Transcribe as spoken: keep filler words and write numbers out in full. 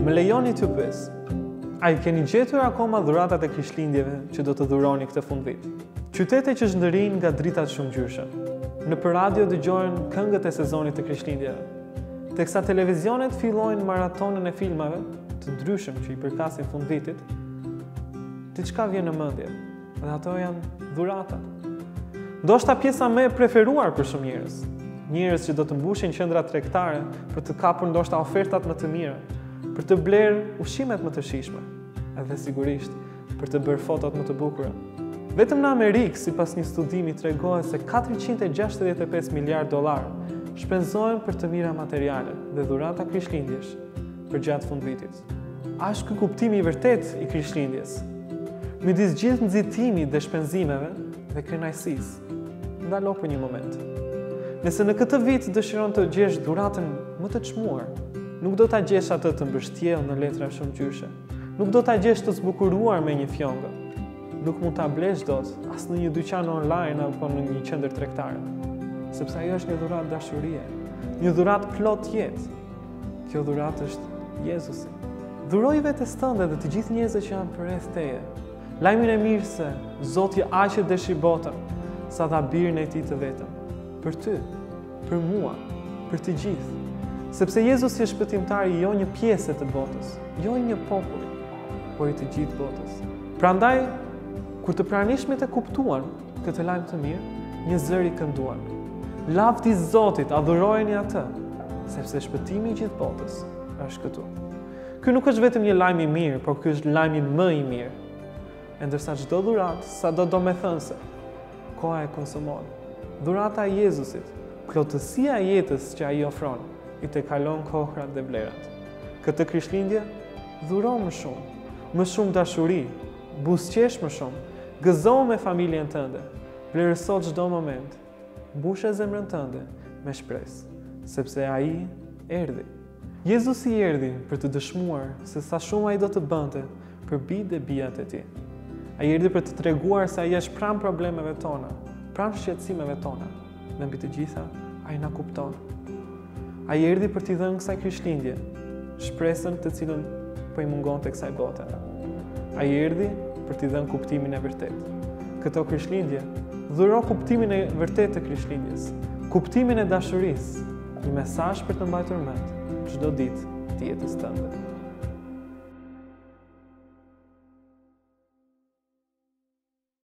Më lejoni t'ju pyes. A i keni gjetur akoma dhuratat e Krishtlindjeve që do të dhuroni këtë fundvit? Qytete që zhndërin nga dritat shumëgjyrshe. Nëpër radio dëgjohen këngët e sezonit të Krishtlindjeve. Teksa televizionet fillojnë maratonën e filmave të ndryshëm që i përkasin fundvitit, diçka vjen në mendje, dhe ato janë dhuratat. Ndoshta pjesa më e preferuar për shumë njerëz, njerëz që do të mbushin qendra tregtare për të kapur ndoshta ofertat më të mira, për të blerë ushqimet më të shijshme, edhe sigurisht për të bërë fotot më të bukura. Vetëm në Amerikë, sipas një studimi, tregohet se katëqind e gjashtëdhjetë e pesë miliardë dollar shpenzohen për të mira materiale dhe dhurata krishtlindjesh për gjatë fundvitit. A është ky kuptimi i vërtet i Krishtlindjes? Midis gjithë nxitimit dhe shpenzimeve dhe kënaqësisë, ndalo për një moment. Nëse në këtë vit dëshiron të gjesh dhuratën më të çmuar, nuk do ta gjesh atë të mbështjellë në letra shumëgjyrshe. Nuk do ta gjesh të zbukuruar me një fjongë. Nuk mund ta blesh dot as në një dyqan online apo në një qendër tregtare, sepse ajo është një dhuratë dashurie, një dhuratë plot jetë. Kjo dhuratë është Jezusi. Dhuroj vetes tënde dhe të gjithë njerëzve që janë përreth teje lajmin e mirë se Zoti aq e deshi botën sa dha birin e tij të vetëm. Për ty, për mua, për të gjithë. Sepse Jezusi është shpëtimtari jo një pjesë të botës, jo i një populli, por i të gjithë botës. Prandaj, kur të pranishmit e kuptuan këtë lajm të mirë, një zër i kënduan. Lavdi Zotit, adhurojeni atë, sepse shpëtimi i gjithë botës është këtu. Ky nuk është vetëm një lajm i mirë, por ky është lajmi më i mirë. E ndërsa çdo dhuratë, sado domethënëse, koha e konsumon. Dhurata e Jezusit, plotësia e jetës që ai ofron, i të kalon kohrat dhe vlerat. Këtë Krishtlindje, dhuro më shumë, më shumë dashuri, buzëqesh më shumë, gëzohu me familjen tënde, vlerëso çdo moment, mbushe zemrën tënde me shpresë, sepse ai erdhi. Jezusi erdhi për të dëshmuar se sa shumë ai do të bënte për bijtë dhe bijat e tij. Ai erdhi për të treguar se ai është pranë problemeve tona, pranë shqetësimeve tona, dhe mbi të gjitha ai na kupton. Ai erdhi për t'i dhënë kësaj Krishtlindje shpresën të cilën po i mungonte kësaj bote. Ai erdhi për t'i dhënë kuptimin e vërtetë. Këto Krishtlindje dhuro kuptimin e vërtetë të Krishtlindjes, kuptimin e dashurisë, një mesazh për të mbajtur mend çdo ditë të jetës tënde.